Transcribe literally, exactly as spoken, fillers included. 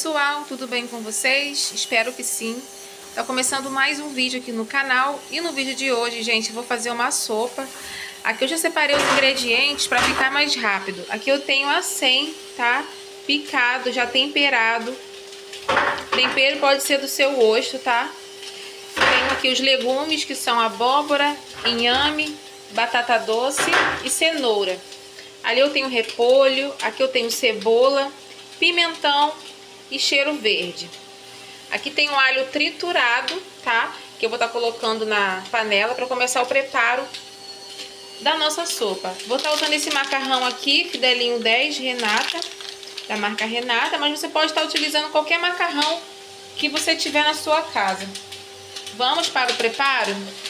pessoal, tudo bem com vocês? Espero que sim. Tá começando mais um vídeo aqui no canal. E no vídeo de hoje, gente, eu vou fazer uma sopa. Aqui eu já separei os ingredientes para ficar mais rápido. Aqui eu tenho acém, tá? Picado, já temperado. Tempero pode ser do seu gosto, tá? Tenho aqui os legumes, que são abóbora, inhame, batata doce e cenoura. Ali eu tenho repolho, aqui eu tenho cebola, pimentão e cheiro verde. Aqui tem um alho triturado, tá? Que eu vou estar colocando na panela para começar o preparo da nossa sopa. Vou estar usando esse macarrão aqui, Fidelinho dez Renata, da marca Renata, mas você pode estar utilizando qualquer macarrão que você tiver na sua casa. Vamos para o preparo?